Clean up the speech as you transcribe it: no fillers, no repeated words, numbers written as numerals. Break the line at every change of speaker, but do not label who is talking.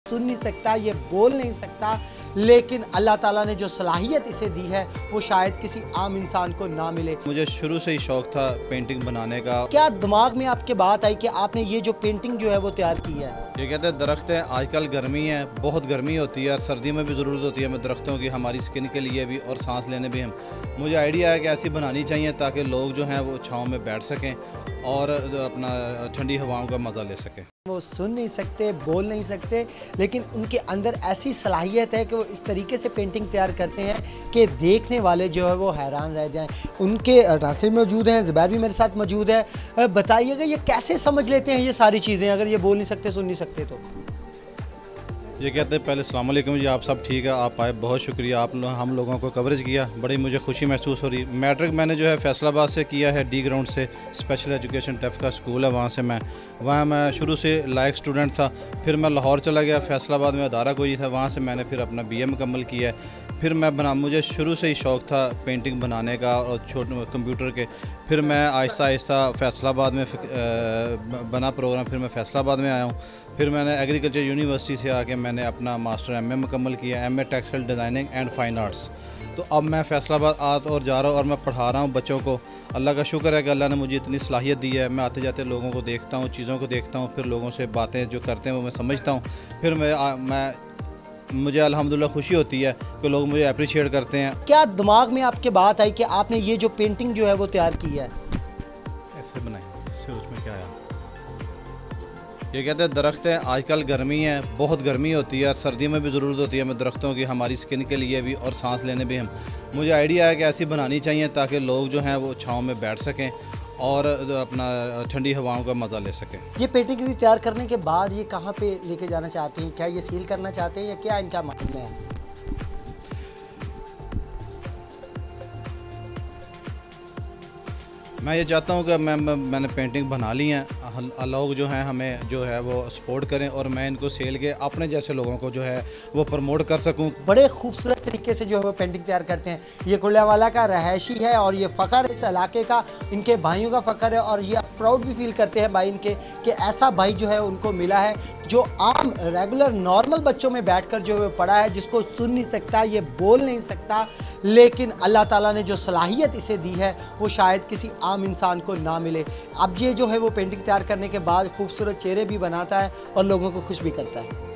सुन नहीं सकता, ये बोल नहीं सकता, लेकिन अल्लाह ताला ने जो सलाहियत इसे दी है वो शायद किसी आम इंसान को ना मिले।
मुझे शुरू से ही शौक था पेंटिंग बनाने का।
क्या दिमाग में आपके बात आई कि आपने ये जो पेंटिंग जो है वो तैयार की है?
ये कहते हैं दरख्त है, आजकल गर्मी है, बहुत गर्मी होती है और सर्दी में भी ज़रूरत होती है हमें दरख्तों की, हमारी स्किन के लिए भी और सांस लेने भी। हम मुझे आइडिया है कि ऐसी बनानी चाहिए ताकि लोग जो हैं वो छाँव में बैठ सकें और अपना ठंडी हवाओं का मज़ा ले सकें।
वो सुन नहीं सकते, बोल नहीं सकते, लेकिन उनके अंदर ऐसी सलाहियत है कि वो इस तरीके से पेंटिंग तैयार करते हैं कि देखने वाले जो है वो हैरान रह जाएं। उनके रास्ते में मौजूद हैं, ज़ुबैर भी मेरे साथ मौजूद है। बताइएगा ये कैसे समझ लेते हैं ये सारी चीज़ें, अगर ये बोल नहीं सकते, सुन नहीं सकते तो?
ये कहते हैं पहले अस्सलाम वालेकुम जी, आप सब ठीक है, आप आए, बहुत शुक्रिया, आप हम लोगों को कवरेज किया, बड़ी मुझे खुशी महसूस हो रही। मैट्रिक मैंने जो है फैसलाबाद से किया है, डी ग्राउंड से, स्पेशल एजुकेशन डेफ का स्कूल है, वहाँ मैं शुरू से लायक स्टूडेंट था। फिर मैं लाहौर चला गया, फैसलाबाद में अदारा कोई था, वहाँ से मैंने फिर अपना BA मुकम्मल किया है। फिर मुझे शुरू से ही शौक था पेंटिंग बनाने का और छोटे कंप्यूटर के। फिर मैं आहिस्ता आहिस्ता फैसलाबाद में बना प्रोग्राम, फिर मैं फैसलाबाद में आया हूँ। फिर मैंने एग्रीकल्चर यूनिवर्सिटी से आके मैंने अपना मास्टर MA मुकम्मल किया, MA textile designing and fine arts. तो अब मैं फैसलाबाद और जा रहा हूँ और मैं पढ़ा रहा हूँ बच्चों को। अल्लाह का शुक्र है कि अल्लाह ने मुझे इतनी सलाहियत दी है। मैं आते जाते लोगों को देखता हूँ, चीज़ों को देखता हूँ, फिर लोगों से बातें जो करते हैं वो मैं समझता हूँ। फिर मुझे अल्हम्दुलिल्लाह खुशी होती है कि लोग मुझे अप्रिशिएट करते हैं।
क्या दिमाग में आपके बात आई कि आपने ये जो पेंटिंग जो है वो तैयार की है?
ऐसे बनाई, सोच में क्या आया? ये कहते हैं दरख्त है, आजकल गर्मी है, बहुत गर्मी होती है और सर्दियों में भी ज़रूरत होती है हमें दरख्तों की, हमारी स्किन के लिए भी और सांस लेने भी। मुझे आइडिया है कि ऐसी बनानी चाहिए ताकि लोग जो हैं वो छाँव में बैठ सकें और अपना ठंडी हवाओं का मज़ा ले सकें।
ये पेंटिंग तैयार करने के बाद ये कहाँ पे लेके जाना चाहते हैं? क्या ये सील करना चाहते हैं या क्या इनका माइंड में है?
मैं ये चाहता हूँ कि मैंने पेंटिंग बना ली हैं, लोग जो हैं हमें जो है वो सपोर्ट करें और मैं इनको सेल के अपने जैसे लोगों को जो है वो प्रमोट कर सकूँ।
बड़े खूबसूरत तरीके से जो है वो पेंटिंग तैयार करते हैं। ये कुल्लावाला का रहायशी है और ये फ़ख्र है इस इलाके का, इनके भाइयों का फ़ख्र है और ये प्राउड भी फील करते हैं भाई इनके कि ऐसा भाई जो है उनको मिला है जो आम रेगुलर नॉर्मल बच्चों में बैठकर जो है पढ़ा है, जिसको सुन नहीं सकता, ये बोल नहीं सकता, लेकिन अल्लाह ताला ने जो सलाहियत इसे दी है वो शायद किसी आम इंसान को ना मिले। अब ये जो है वो पेंटिंग तैयार करने के बाद खूबसूरत चेहरे भी बनाता है और लोगों को खुश भी करता है।